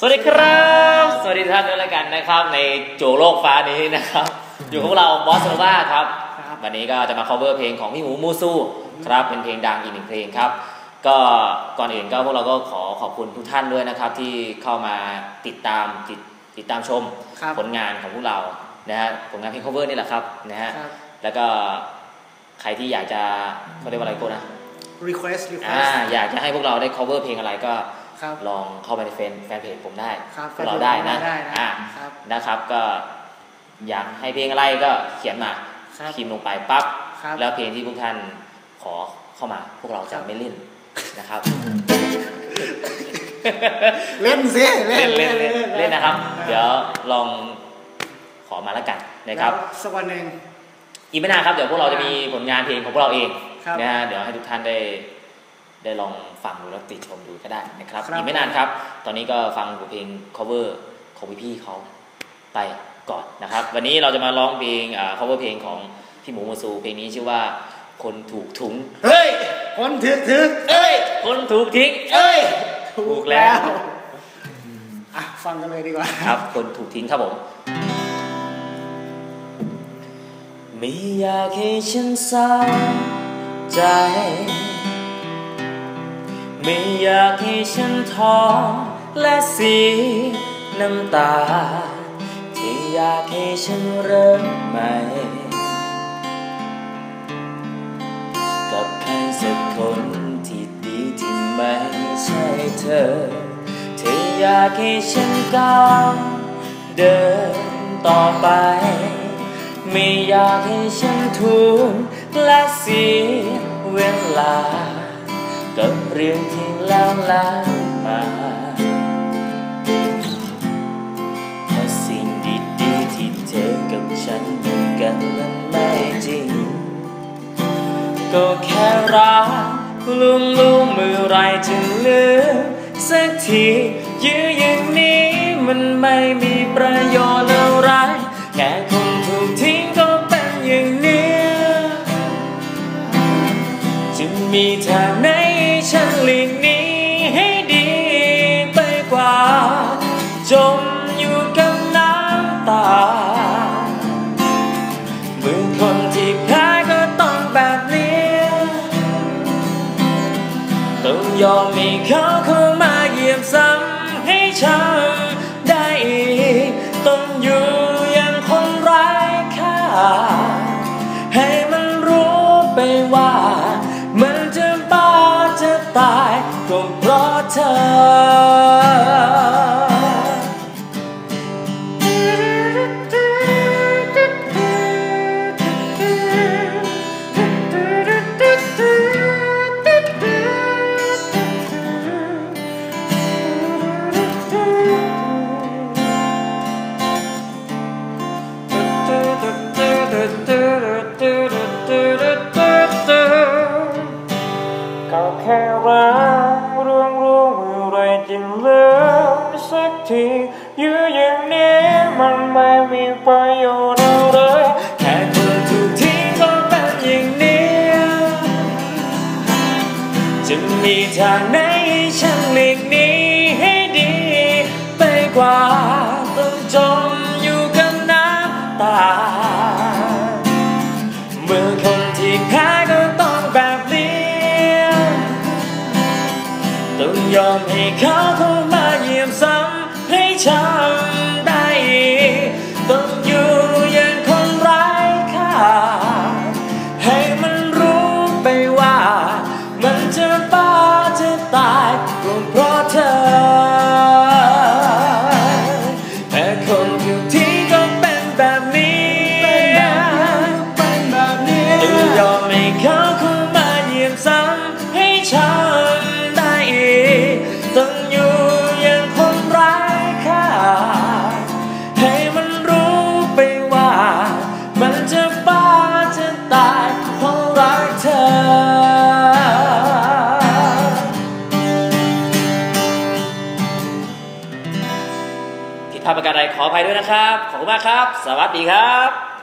สวัสดีครับสวัสดีท่านด้วยแล้วกันนะครับในโจโลกฟ้านี้นะครับอยู่กับเราบอสโนวาครับวันนี้ก็จะมา cover เพลงของพี่หมูมูซูครับเป็นเพลงดังอีกหนึ่งเพลงครับก็ก่อนอื่นก็พวกเราก็ขอบคุณทุกท่านด้วยนะครับที่เข้ามาติดตามชมผลงานของพวกเรานะฮะผลงานเพลง cover นี่แหละครับนะฮะแล้วก็ใครที่อยากจะเขาเรียกว่าอะไรก็นะ request อยากจะให้พวกเราได้ cover เพลงอะไรก็ลองเข้าไปในแฟนเพจผมได้พวกเราได้นะนะครับก็อยากให้เพลงอะไรก็เขียนมาพิมพ์ลงไปปั๊บแล้วเพลงที่พวกท่านขอเข้ามาพวกเราจะไม่เล่นนะครับเล่นสิเล่นนะครับเดี๋ยวลองขอมาแล้วกันนะครับสักวันหนึ่งอีกไม่นานครับเดี๋ยวพวกเราจะมีผลงานเพลงของพวกเราเองนะฮะเดี๋ยวให้ทุกท่านได้ลองฟังดูแล้วติชมดูก็ได้นะครับอีกไม่นานครับตอนนี้ก็ฟังบทเพลง cover ของพี่ๆเขาไปก่อนนะครับวันนี้เราจะมาร้องเพลงcover เพลงของพี่หมูมูซูเพลงนี้ชื่อว่าคนถูกถุงเฮ้ยคนถูกทิ้งคนถูกทิ้งถูกแล้วฟังกันเลยดีกว่าครับคนถูกทิ้งครับผมไม่อยากให้ฉันเศร้าใจไม่อยากให้ฉันท้อและเสียน้ำตาที่อยากให้ฉันเริ่มใหม่กับใครสักคนที่ดีที่ไม่ใช่เธอที่อยากให้ฉันก้าวเดินต่อไปไม่อยากให้ฉันทุกข์และเสียเวลากับเรื่องที่แล้วมาถ้าสิ่งดีๆที่เธอกับฉันมีกันมันไม่จริงก็แค่รักลุ่มเมื่อไรจะลืมสักทียื้ออย่างนี้มันไม่มีประโยชน์อะไรแค่คนถูกทิ้งก็เป็นอย่างนี้จะมีทางไหนฉันหลีกหนีให้ดีไปกว่าจมอยู่กับน้ำตาเมื่อคนที่แพ้ก็ต้องแบบนี้ต้องยอมให้เขาเข้ามาเหยียบซ้ำให้ช้ำได้อีกต้องอยู่อย่างคนไร้ค่าให้มันรู้ไปว่ามันจะบ้าจะตายก็เพราะเธอก็แค่รักเรื่องรู้เมื่อไรจะเลิกสักทียื้ออย่างนี้มันไม่มีประโยชน์อะไรแค่คนถูกทิ้งก็เป็นอย่างนี้จะมีทางไหนฉันหลีกหนีให้ดีไปกว่าต้องจมอยู่กับน้ำตาเมื่อคนที่แพ้ก็ต้องแบบนี้ต้องยอมให้เขาเข้ามาเหยียบซ้ำให้ช้ำได้อีกต้องอยู่อย่างคนไร้ค่าให้มันรู้ไปว่ามันจะบ้าจะตายก็เพราะเธอแต่คนอยู่ที่ก็เป็นแบบนี้ต้องยอมให้เขาเข้ามาเหยียบซ้ำให้ช้ำได้อีกต้องอยู่อย่างคนไร้ค่าให้มันรู้ไปว่ามันจะบ้าจะตายเพราะรักเธอผิดพลาดประการใดขออภัยด้วยนะครับขอบคุณมากครับสวัสดีครับ